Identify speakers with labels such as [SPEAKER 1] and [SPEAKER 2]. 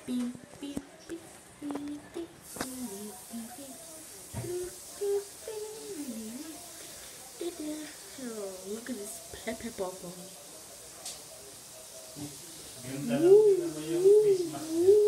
[SPEAKER 1] Beep, beep, beep, beep, beep, oh, look at this Pepepopo.
[SPEAKER 2] Ganda lang din naman yung face mask niya.